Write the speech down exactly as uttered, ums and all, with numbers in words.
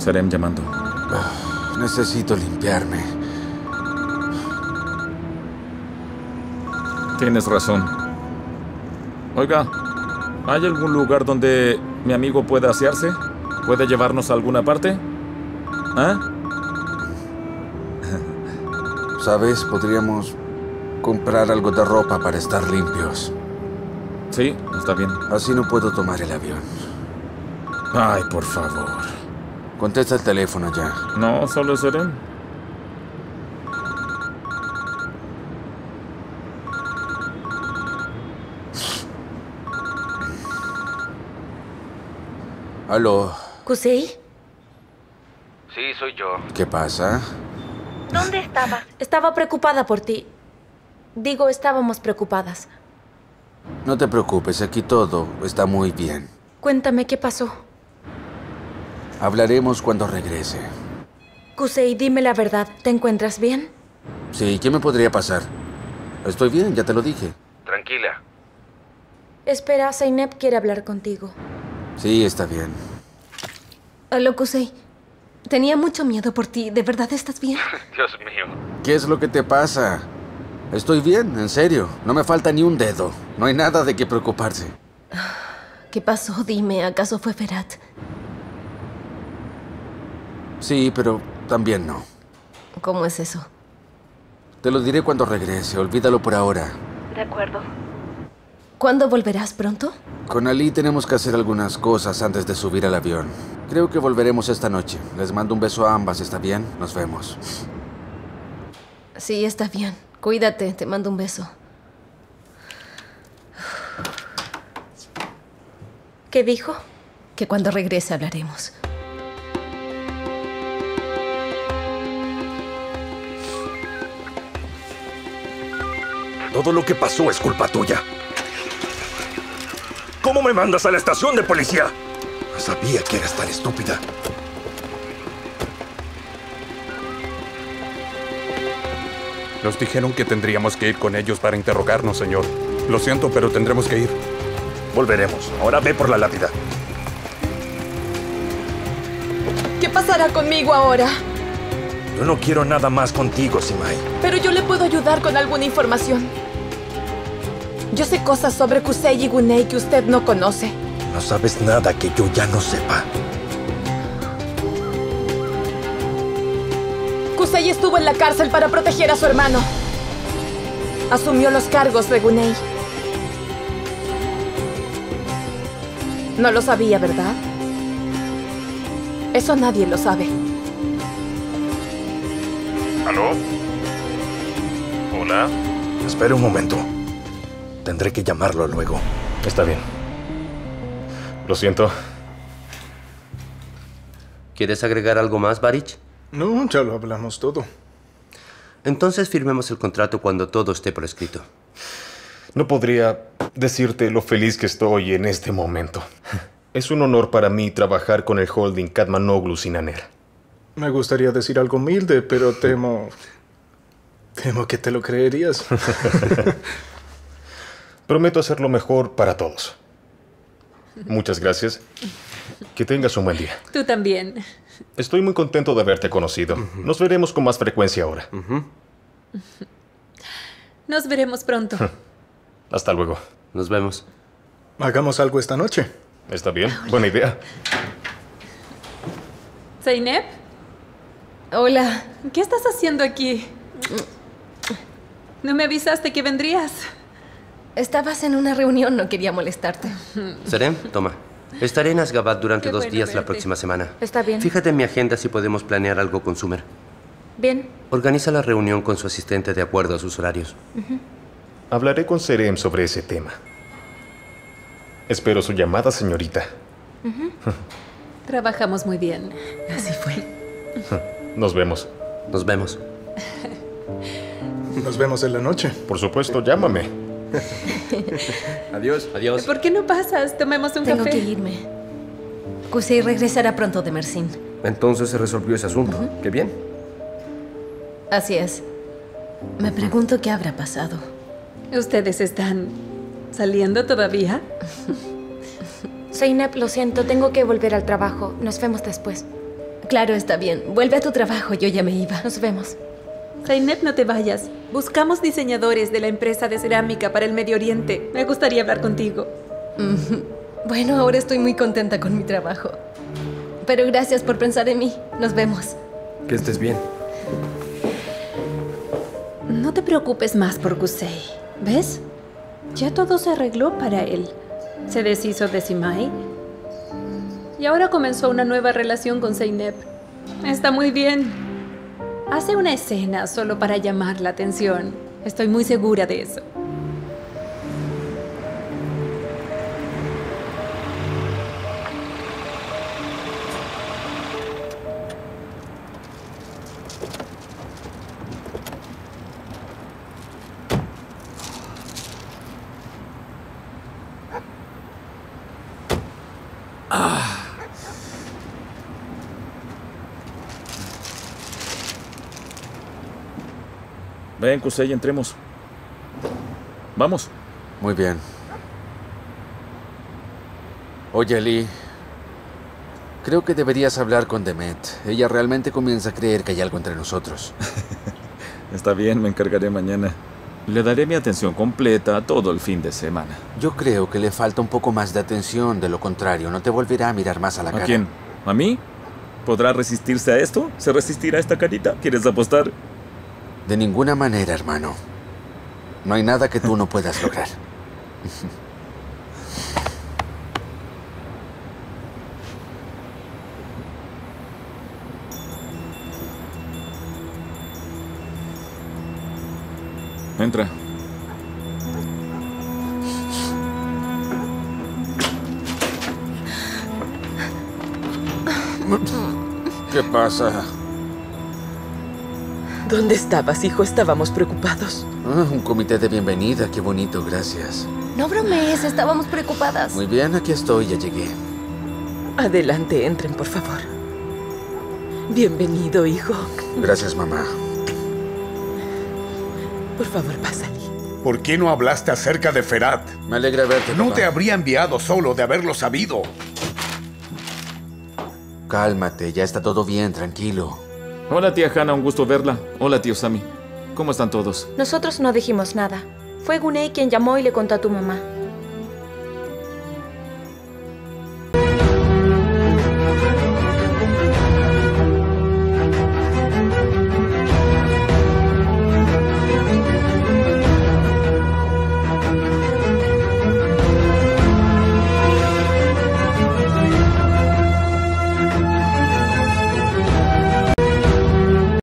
Serem llamando. Oh, necesito limpiarme. Tienes razón. Oiga, ¿hay algún lugar donde mi amigo pueda asearse? ¿Puede llevarnos a alguna parte? ¿Ah? ¿Sabes? Podríamos comprar algo de ropa para estar limpios. Sí, está bien. Así no puedo tomar el avión. Ay, por favor. Contesta el teléfono ya. No, solo es Serem. Aló. ¿Kusei? Sí, soy yo. ¿Qué pasa? ¿Dónde estabas? Estaba preocupada por ti. Digo, estábamos preocupadas. No te preocupes, aquí todo está muy bien. Cuéntame qué pasó. Hablaremos cuando regrese. Kusei, dime la verdad. ¿Te encuentras bien? Sí, ¿qué me podría pasar? Estoy bien, ya te lo dije. Tranquila. Espera, Zeynep quiere hablar contigo. Sí, está bien. Aló, Kusei. Tenía mucho miedo por ti. ¿De verdad estás bien? Dios mío. ¿Qué es lo que te pasa? Estoy bien, en serio. No me falta ni un dedo. No hay nada de qué preocuparse. ¿Qué pasó? Dime, ¿acaso fue Ferat? Sí, pero también no. ¿Cómo es eso? Te lo diré cuando regrese. Olvídalo por ahora. De acuerdo. ¿Cuándo volverás? ¿Pronto? Con Ali tenemos que hacer algunas cosas antes de subir al avión. Creo que volveremos esta noche. Les mando un beso a ambas, ¿está bien? Nos vemos. Sí, está bien. Cuídate, te mando un beso. ¿Qué dijo? Que cuando regrese hablaremos. Todo lo que pasó es culpa tuya. ¿Cómo me mandas a la estación de policía? Sabía que eras tan estúpida. Nos dijeron que tendríamos que ir con ellos para interrogarnos, señor. Lo siento, pero tendremos que ir. Volveremos. Ahora ve por la lápida. ¿Qué pasará conmigo ahora? Yo no quiero nada más contigo, Simai. Pero yo le puedo ayudar con alguna información. Yo sé cosas sobre Kusei y Gunei que usted no conoce. No sabes nada que yo ya no sepa. Kusei estuvo en la cárcel para proteger a su hermano. Asumió los cargos de Gunei. No lo sabía, ¿verdad? Eso nadie lo sabe. ¿Aló? ¿Hola? Espera un momento. Tendré que llamarlo luego. Está bien. Lo siento. ¿Quieres agregar algo más, Barich? No, ya lo hablamos todo. Entonces firmemos el contrato cuando todo esté por escrito. No podría decirte lo feliz que estoy en este momento. Es un honor para mí trabajar con el holding Katmanoglu Sinaner. Me gustaría decir algo humilde, pero temo... Temo que te lo creerías. Prometo hacer lo mejor para todos. Muchas gracias. Que tengas un buen día. Tú también. Estoy muy contento de haberte conocido. Uh-huh. Nos veremos con más frecuencia ahora. Uh-huh. Nos veremos pronto. Hasta luego. Nos vemos. Hagamos algo esta noche. Está bien. Buena idea. ¿Zeynep? Hola. ¿Qué estás haciendo aquí? ¿No me avisaste que vendrías? Estabas en una reunión, no quería molestarte. Serem, toma. Estaré en Asgabat durante Qué dos bueno días verte. la próxima semana. Está bien. Fíjate en mi agenda si podemos planear algo con Sumer. Bien. Organiza la reunión con su asistente de acuerdo a sus horarios. Uh-huh. Hablaré con Serem sobre ese tema. Espero su llamada, señorita. Uh-huh. Trabajamos muy bien. Así fue. Nos vemos. Nos vemos. Nos vemos en la noche. Por supuesto, llámame. Adiós. Adiós. ¿Por qué no pasas? Tomemos un Tengo café. que irme. Kusei regresará pronto de Mersin. Entonces se resolvió ese asunto. Uh-huh. Qué bien. Así es. Me pregunto qué habrá pasado. ¿Ustedes están saliendo todavía? Zeynep, lo siento, tengo que volver al trabajo. Nos vemos después. Claro, está bien. Vuelve a tu trabajo, yo ya me iba. Nos vemos. Zeynep, no te vayas. Buscamos diseñadores de la empresa de cerámica para el Medio Oriente. Me gustaría hablar contigo. Bueno, ahora estoy muy contenta con mi trabajo. Pero gracias por pensar en mí. Nos vemos. Que estés bien. No te preocupes más por Qusay. ¿Ves? Ya todo se arregló para él. Se deshizo de Simay. Y ahora comenzó una nueva relación con Zeynep. Está muy bien. Hace una escena solo para llamar la atención. Estoy muy segura de eso. Ven, Qusay, entremos. Vamos. Muy bien. Oye, Lee. Creo que deberías hablar con Demet. Ella realmente comienza a creer que hay algo entre nosotros. Está bien, me encargaré mañana. Le daré mi atención completa todo el fin de semana. Yo creo que le falta un poco más de atención. De lo contrario, no te volverá a mirar más a la cara. ¿A quién? ¿A mí? ¿Podrá resistirse a esto? ¿Se resistirá a esta carita? ¿Quieres apostar? De ninguna manera, hermano. No hay nada que tú no puedas lograr. Entra. ¿Qué pasa? ¿Dónde estabas, hijo? Estábamos preocupados. Ah, un comité de bienvenida. Qué bonito, gracias. No bromees, estábamos preocupadas. Muy bien, aquí estoy, ya llegué. Adelante, entren, por favor. Bienvenido, hijo. Gracias, mamá. Por favor, pásale. ¿Por qué no hablaste acerca de Ferhat? Me alegra verte, No papá. te habría enviado solo de haberlo sabido. Cálmate, ya está todo bien, tranquilo. Hola, tía Hannah, un gusto verla. Hola, tío Sami. ¿Cómo están todos? Nosotros no dijimos nada. Fue Gunei quien llamó y le contó a tu mamá.